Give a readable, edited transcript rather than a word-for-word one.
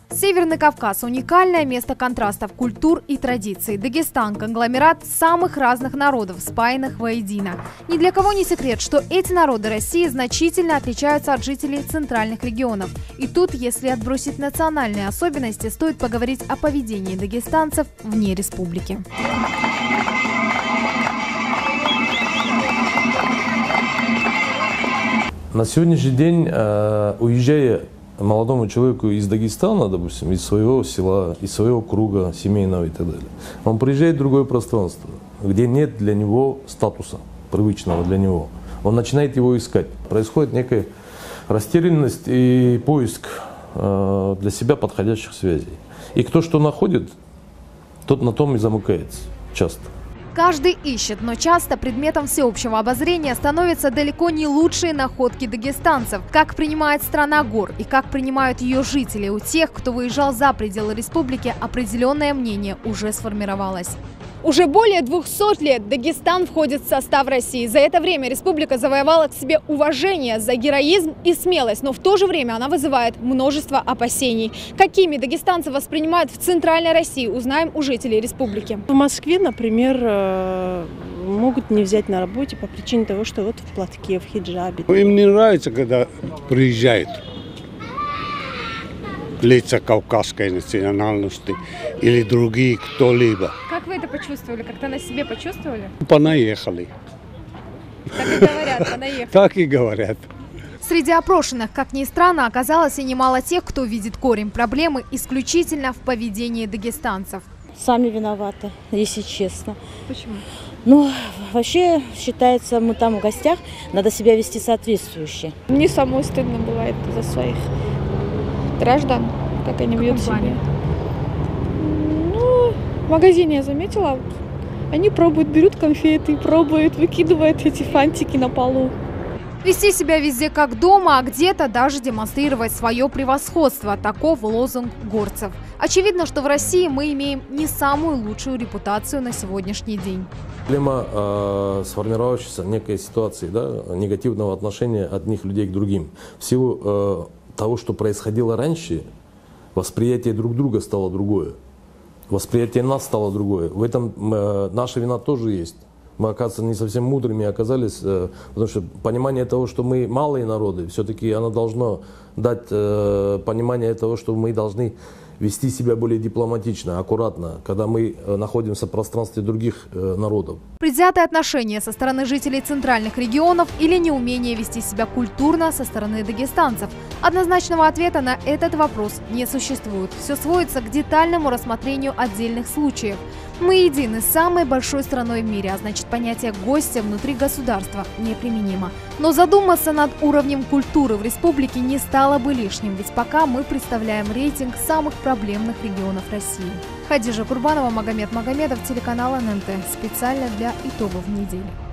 Северный Кавказ – уникальное место контрастов культур и традиций. Дагестан – конгломерат самых разных народов, спаянных воедино. Ни для кого не секрет, что эти народы России значительно отличаются от жителей центральных регионов. И тут, если отбросить национальные особенности, стоит поговорить о поведении дагестанцев вне республики. На сегодняшний день, уезжая молодому человеку из Дагестана, допустим, из своего села, из своего круга семейного и так далее, он приезжает в другое пространство, где нет для него статуса, привычного для него. Он начинает его искать. Происходит некая растерянность и поиск для себя подходящих связей. И кто что находит, тот на том и замыкается часто. Каждый ищет, но часто предметом всеобщего обозрения становятся далеко не лучшие находки дагестанцев. Как принимает страна гор и как принимают ее жители, у тех, кто выезжал за пределы республики, определенное мнение уже сформировалось. Уже более 200 лет Дагестан входит в состав России. За это время республика завоевала к себе уважение за героизм и смелость, но в то же время она вызывает множество опасений. Какими дагестанцы воспринимают в Центральной России, узнаем у жителей республики. В Москве, например, могут не взять на работе по причине того, что вот в платке, в хиджабе. Им не нравится, когда приезжают лица кавказской национальности или другие кто-либо. Как вы это почувствовали? Как-то на себе почувствовали? Понаехали. Так и говорят, понаехали. Так и говорят. Среди опрошенных, как ни странно, оказалось и немало тех, кто видит корень проблемы исключительно в поведении дагестанцев. Сами виноваты, если честно. Почему? Ну, вообще, считается, мы там в гостях, надо себя вести соответствующе. Мне самой стыдно бывает за своих граждан, как они ведут себя. Ну, в магазине я заметила, они пробуют, берут конфеты, пробуют, выкидывают эти фантики на полу. Вести себя везде как дома, а где-то даже демонстрировать свое превосходство. Таков лозунг горцев. Очевидно, что в России мы имеем не самую лучшую репутацию на сегодняшний день. Проблема сформировавшейся некой ситуации, да, негативного отношения одних людей к другим. В силу того, что происходило раньше, восприятие друг друга стало другое. Восприятие нас стало другое. В этом наша вина тоже есть. Мы, оказывается, не совсем мудрыми оказались, потому что понимание того, что мы малые народы, все-таки оно должно дать понимание того, что мы должны вести себя более дипломатично, аккуратно, когда мы находимся в пространстве других народов. Предвзятое отношение со стороны жителей центральных регионов или неумение вести себя культурно со стороны дагестанцев? Однозначного ответа на этот вопрос не существует. Все сводится к детальному рассмотрению отдельных случаев. Мы едины с самой большой страной в мире, а значит, понятие гостя внутри государства неприменимо. Но задуматься над уровнем культуры в республике не стало бы лишним, ведь пока мы представляем рейтинг самых проблемных регионов России. Хадижа Курбанова, Магомед Магомедов, телеканал ННТ. Специально для итогов недели.